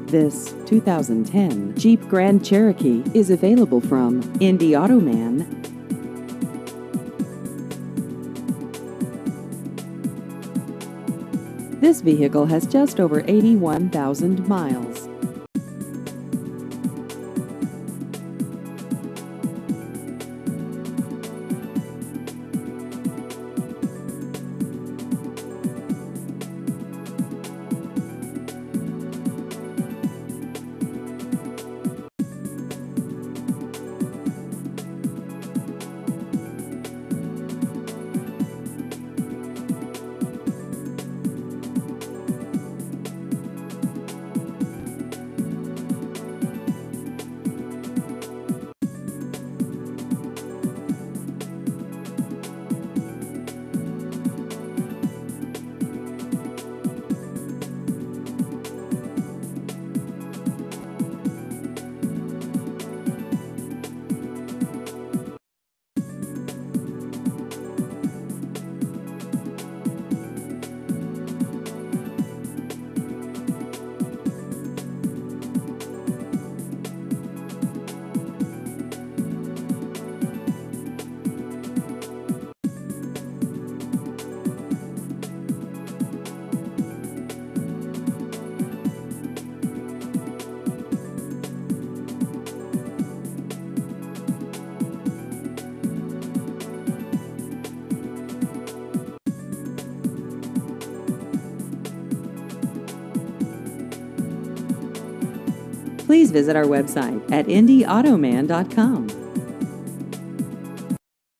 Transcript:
This 2010 Jeep Grand Cherokee is available from Indy Automan. This vehicle has just over 81,000 miles. Please visit our website at indyautoman.com.